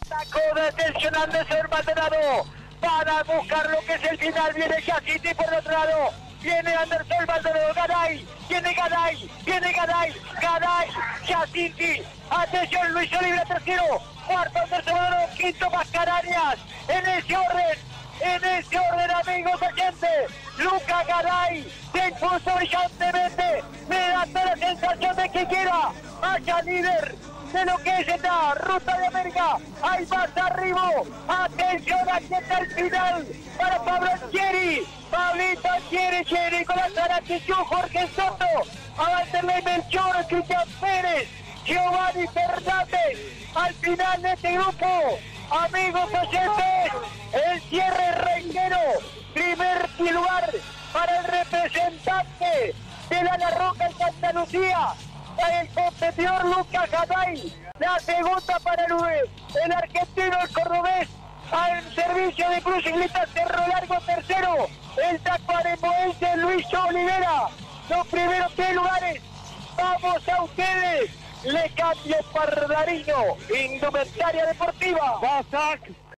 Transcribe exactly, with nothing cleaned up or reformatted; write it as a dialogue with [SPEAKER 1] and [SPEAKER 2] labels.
[SPEAKER 1] Sacó de atención Andrés Maldonado. Van a buscar lo que es el final. Viene Giacinti por el otro lado. Viene Anderson Maldonado. Garay. Viene Garay. Viene Garay. Garay. Giacinti. Atención, Luis Oliveira tercero. Cuarto Anderson Maldonado. Quinto Mascareñas. En ese orden. En ese orden, amigos oyentes. Luca Garay se impuso brillantemente. Me da toda la sensación de que quiera haya líder de lo que es esta Ruta de América. Hay más arriba. Atención, aquí está el final para Pablo Anchieri. Pablito Anchieri, Chieri con la Sarachichú, Jorge Soto, Avanterley Melchor, Cristian Pérez, Giovanni Fernández. Al final de este grupo, amigos oyentes, el cierre reitero. Primer lugar para el representante de la La Roca en Santa Lucía, el competidor Lucas Garay. La segunda para el, el argentino, el cordobés, al servicio de Cruz Ciclista Cerro Largo tercero, el tacuarembóense Luis Oliveira. Los primeros tres lugares, vamos a ustedes. Le cambio Pardariño, indumentaria deportiva.